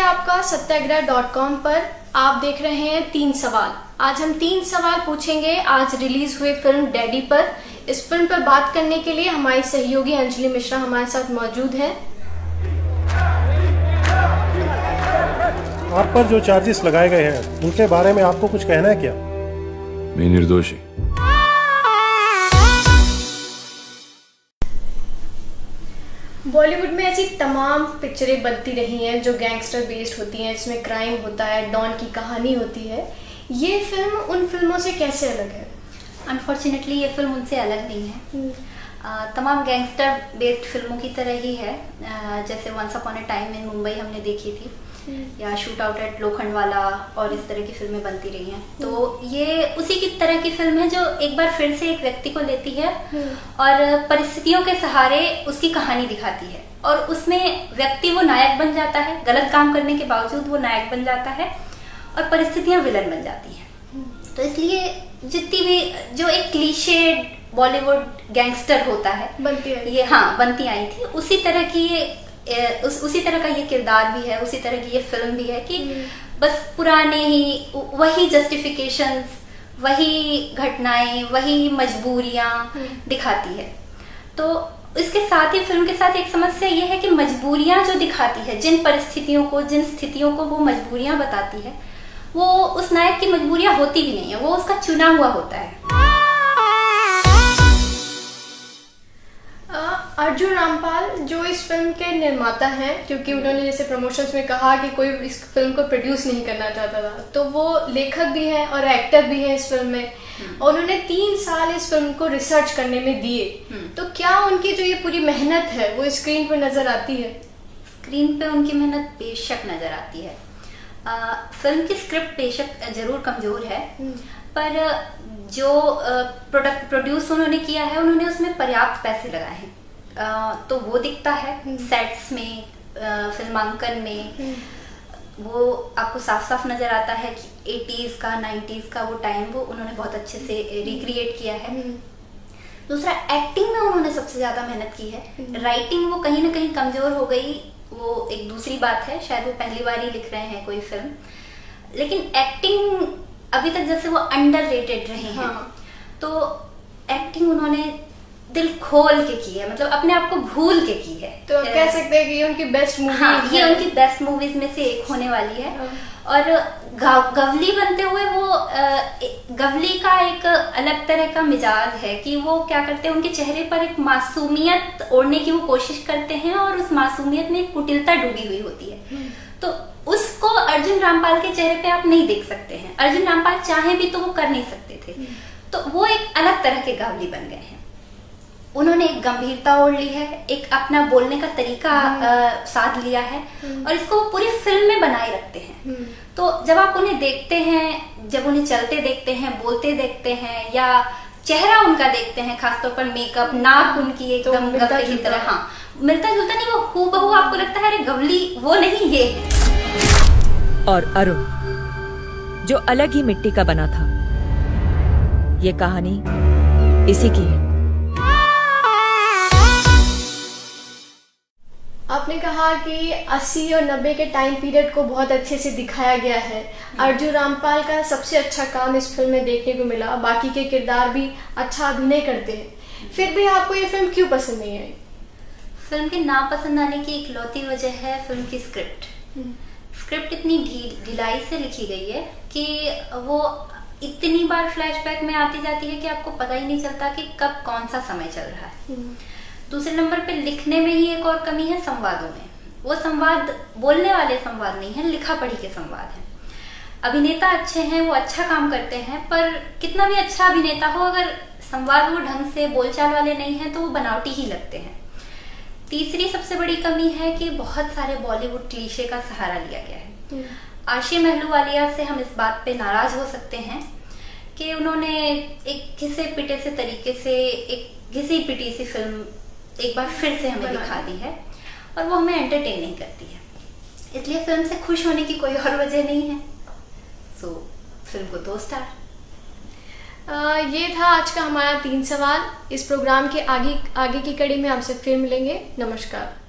आपका सत्याग्रह.com पर। आप देख रहे हैं 3 सवाल। आज हम 3 सवाल पूछेंगे आज रिलीज हुए फिल्म डैडी पर। इस फिल्म पर बात करने के लिए हमारी सहयोगी अंजलि मिश्रा हमारे साथ मौजूद है। आप पर जो चार्जेस लगाए गए हैं उनके बारे में आपको कुछ कहना है क्या? मैं निर्दोषी। बॉलीवुड में ऐसी तमाम पिक्चरें बनती रही हैं जो गैंगस्टर बेस्ड होती हैं, इसमें क्राइम होता है, डॉन की कहानी होती है। ये फिल्म उन फिल्मों से कैसे अलग है? अनफॉर्चुनेटली ये फिल्म उनसे अलग नहीं है। तमाम गैंगस्टर बेस्ड फिल्मों की तरह ही है, जैसे once upon a time in Mumbai हमने देखी थी, या शूट आउट एट लोखंडवाला और इस तरह की फिल्में बनती रही हैं। तो ये उसी की तरह की फिल्म है जो एक बार फिर से एक व्यक्ति को लेती है और परिस्थितियों के सहारे उसकी कहानी दिखाती है, और उसमें व्यक्ति वो नायक बन जाता है, गलत काम करने के बावजूद वो नायक बन जाता है और परिस्थितियां विलन बन जाती हैं। तो इसलिए जितनी भी जो एक क्लीशे बॉलीवुड गैंगस्टर होता है बनती आई थी, उसी तरह की उसी तरह का ये किरदार भी है, उसी तरह की ये फिल्म भी है कि बस पुराने ही वही जस्टिफिकेशंस, वही घटनाएं, वही मजबूरियां दिखाती है। तो इसके साथ ही फिल्म के साथ एक समस्या ये है कि मजबूरियां जो दिखाती है, जिन परिस्थितियों को, जिन स्थितियों को वो मजबूरियां बताती है, वो उस नायक की मजबूरियां होती भी नहीं है, वो उसका चुना हुआ होता है। अर्जुन रामपाल जो इस फिल्म के निर्माता हैं, क्योंकि उन्होंने जैसे प्रमोशंस में कहा कि कोई इस फिल्म को प्रोड्यूस नहीं करना चाहता था, तो वो लेखक भी हैं और एक्टर भी हैं इस फिल्म में, और उन्होंने 3 साल इस फिल्म को रिसर्च करने में दिए। तो क्या उनकी जो ये पूरी मेहनत है वो स्क्रीन पर नजर आती है? स्क्रीन पे उनकी मेहनत बेशक नजर आती है। फिल्म की स्क्रिप्ट बेशक जरूर कमजोर है, पर जो प्रोड्यूस उन्होंने किया है, उन्होंने उसमें पर्याप्त पैसे लगाए हैं, तो वो दिखता है सेट्स में, फिल्मांकन में वो आपको साफ साफ नजर आता है कि 80s का 90s का वो टाइम वो उन्होंने बहुत अच्छे से रिक्रिएट किया है। दूसरा, एक्टिंग में उन्होंने सबसे ज्यादा मेहनत की है। राइटिंग वो कहीं ना कहीं कमजोर हो गई, वो एक दूसरी बात है, शायद वो पहली बार ही लिख रहे हैं कोई फिल्म, लेकिन एक्टिंग अभी तक जैसे वो अंडररेटेड रहे हैं। तो एक्टिंग उन्होंने दिल खोल के की है, मतलब अपने आप को भूल के की है। तो कह सकते हैं कि ये उनकी बेस्ट मूवी ये उनकी बेस्ट मूवीज में से एक होने वाली है। और गवली बनते हुए वो गवली का एक अलग तरह का मिजाज है कि वो क्या करते हैं, उनके चेहरे पर एक मासूमियत ओढ़ने की वो कोशिश करते हैं, और उस मासूमियत में एक कुटिलता डूबी हुई होती है। तो उसको अर्जुन रामपाल के चेहरे पे आप नहीं देख सकते हैं। अर्जुन रामपाल चाहे भी तो वो कर नहीं सकते थे, तो वो एक अलग तरह के गवली बन गए हैं। उन्होंने एक गंभीरता ओढ़ ली है, एक अपना बोलने का तरीका साध लिया है, और इसको पूरी फिल्म में बनाए रखते हैं। तो जब आप उन्हें देखते हैं, जब उन्हें चलते देखते हैं, बोलते देखते हैं, या चेहरा उनका देखते हैं, खासतौर पर मेकअप, नाक उनकी एकदम गवली की तरह, मिलता जुलता नहीं, वो हूबहू आपको लगता है अरे गवली वो नहीं ये है। और अरुण जो अलग ही मिट्टी का बना था, ये कहानी इसी की है। आपने कहा कि 80 और 90 के टाइम पीरियड को बहुत अच्छे से दिखाया गया है। अर्जुन रामपाल का सबसे अच्छा काम इस फिल्म में देखने को मिला, बाकी के किरदार भी अच्छा अभिनय करते हैं, फिर भी आपको ये फिल्म क्यों पसंद नहीं आई? फिल्म के ना पसंद आने की इकलौती वजह है फिल्म की स्क्रिप्ट। स्क्रिप्ट इतनी ढिलाई से लिखी गई है कि वो इतनी बार फ्लैशबैक में आती जाती है कि आपको पता ही नहीं चलता कि कब कौन सा समय चल रहा है। दूसरे नंबर पे लिखने में ही एक और कमी है, संवादों में। वो संवाद बोलने वाले संवाद नहीं है, लिखा पढ़ी के संवाद है। अभिनेता अच्छे हैं, वो अच्छा काम करते हैं, पर कितना भी अच्छा अभिनेता हो, अगर संवाद वो ढंग से बोलचाल वाले नहीं है तो वो बनावटी ही लगते हैं। तीसरी सबसे बड़ी कमी है कि बहुत सारे बॉलीवुड क्लीशे का सहारा लिया गया है। आशी महलूवालिया से हम इस बात पे नाराज हो सकते हैं कि उन्होंने एक घिसे पिटे से तरीके से एक घिसी पिटी सी फिल्म एक बार फिर से हमें दिखा दी है, और वो हमें एंटरटेन नहीं करती है। इसलिए फिल्म से खुश होने की कोई और वजह नहीं है। सो फिल्म को 2 स्टार। ये था आज का हमारा 3 सवाल। इस प्रोग्राम के आगे की कड़ी में आपसे फिर मिलेंगे। नमस्कार।